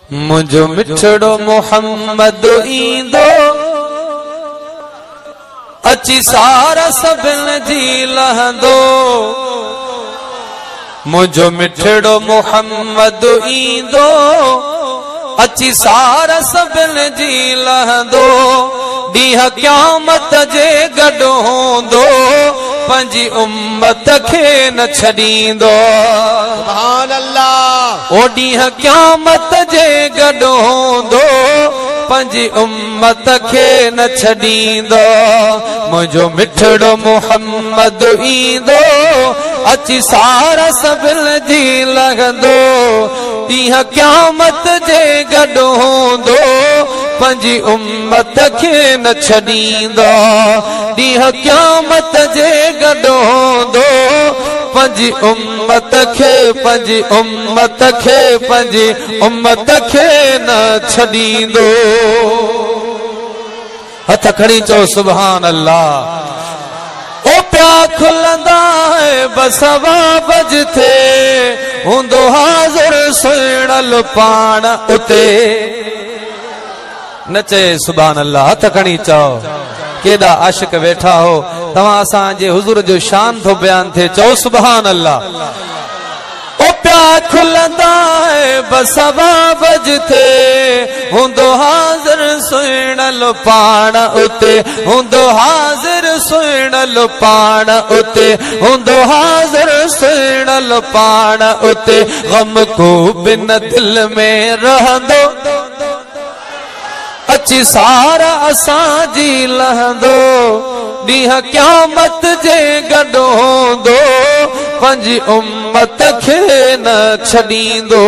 मुझो मिठड़ो मोहम्मद ईंदो अची सारा सभिन जी लहंदो। मुझो मिठड़ो मोहम्मद ईंदो अची सारा सभिन जी लहंदो। ॾींहं क़यामत जे गॾु हूंदो पंहिंजी उम्मत खे न छॾींदो। सुभान अल्लाह। ओ ॾींहं क़यामत जे गॾु हूंदो पंहिंजी उम्मत खे न छॾींदो। मुंहिंजो मिठड़ो मोहम्मद ईंदो अची सारा सभिन जी लहंदो। ॾींहं क़यामत जे गॾु हूंदो पंहिंजी उम्मत खे न छॾींदो। ॾींहं क़यामत जे गॾु हूंदो पंहिंजी उम्मत खे पंहिंजी उम्मत खे पंहिंजी उम्मत खे न छॾींदो। हथ खणी चओ सुभान अल्लाह। ओ प्या खुलंदा है बस आवाज थे हूंदो हाज़िर सुणल पाण उते। नचे सुभान अल्लाह। हथ खणी चओ। केॾा आशिक वेठा हो तव्हां असांजे हुज़ूर जो शान थो बयान थे। चओ सुभान अल्लाह। ओ प्या खुलंदा है बस आवाज थे हूंदो हाज़िर सुणल पाण उते। हूंदो हाज़िर सुणल पाण उते। हूंदो हाज़िर सुणल पाण उते। गम को बिन दिल में रहंदो अची सारा असांजी लहंदो। ॾींहं क़यामत जे गॾु हूंदो पंहिंजी उम्मत खे न छॾींदो।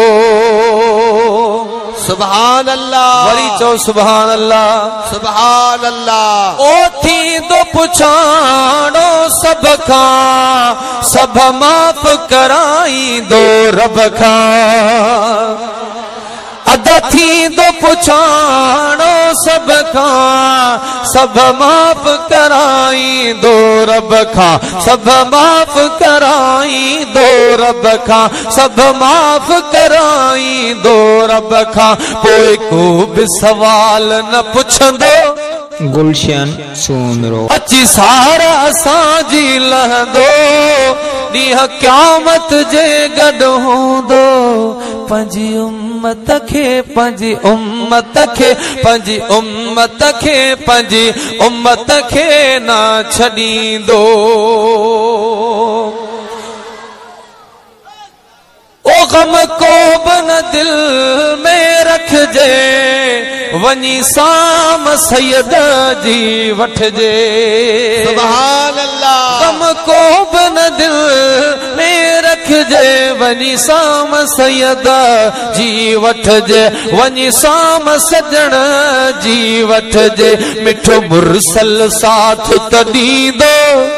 सुभान अल्लाह। वरी चओ सुभान अल्लाह। सुभान अल्लाह। ओ थींदो पुछाणो सभ खां सभ माफ़ कराईंदो रब खां। अदा थींदो पुछाणो सभ खां सभ माफ़ कराईंदो रब खां। सभ माफ़ कराईंदो रब खां। सभ माफ़ कराईंदो रब खां। पोइ को बि सवाल न पुछंदो गुलशन सूमरो अची सारा असांजी लहंदो। ॾींहं क़यामत जे गॾु हूंदो पंहिंजी उम्मत खे पंहिंजी उम्मत खे पंहिंजी उम्मत खे पंहिंजी उम्मत खे न छॾींदो। ओ गम को बन दिल में रखजे वनी साम सैयद जी वठजे। सुभान अल्लाह। गम को बन दिल में रखजे वनी साम सैयद जी वठजे। वनी साम सजण जी वठजे। मिठो मुरसल साथ त ॾींदो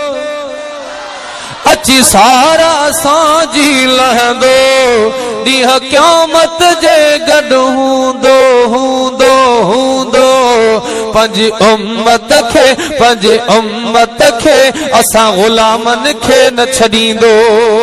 अची सारा असांजी लहंदो। ॾींहं क़यामत जे गॾु हूंदो हूंदो हूंदो पंहिंजी उम्मत खे पंहिंजी उम्मत खे असां ग़ुलामनि खे न छॾींदो।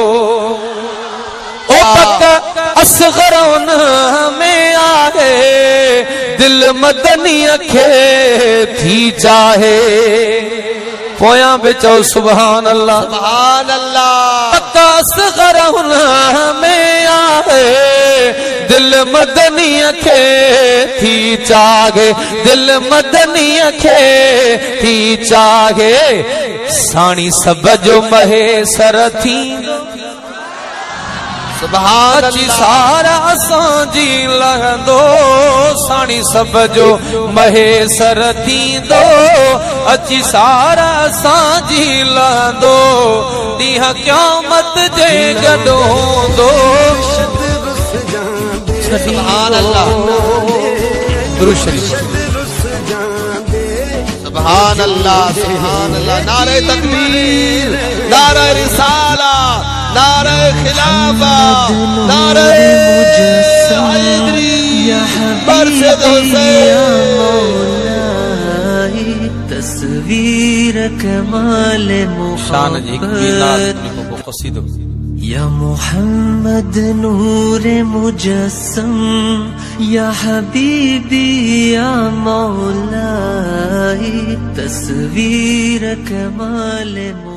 ओ पक असग़र उन में आहे दिल मदनीअ खे थी चाहे। पोयां बि चओ सुभान अल्लाह। सुभान अल्लाह। असग़र हुन में आहे दिल मदनीअ खे थी चाहे। दिल मदनीअ खे थी चाहे। साणी सब जो महेसर थींदो। सुभान अची सारा असांजी लहंदो। साणी सब जो महेसर थींदो अची सारा असांजी लहंदो। ॾींहं क़यामत जे गॾु हूंदो। सुभान अल्लाह। दुरूद शरीफ। सुभान अल्लाह। सुभान अल्लाह। नारे तकबीर नारे रिसाला नारे खिलाफा नारे हैदरी बरसद हुसैन। तस्वीर कमाल मोहब्बत या मोहम्मद नूर मुजस्सम या हबीबी या मौलाई तस्वीर कमाल